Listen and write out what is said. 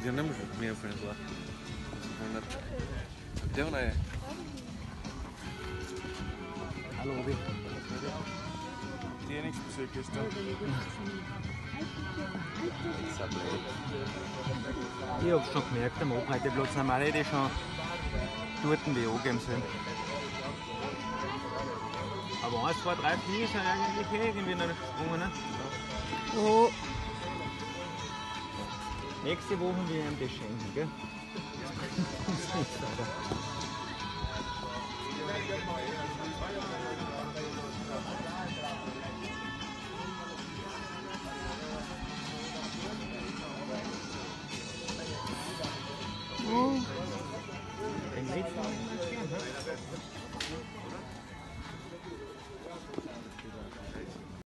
Já não minha frente lá. Deu, né? Hallo Obi. Trainingsbesøg gestern. Ich hab's schon gemerkt, am Abreiteplatz haben alle die schon dort wie angeben sollen. Aber 1, 2, 3, 4 sind eigentlich irgendwie noch nicht gesprungen. Ne? Oh, Nächste Woche will ich ihm das schenken, gell? oh. Den nächsten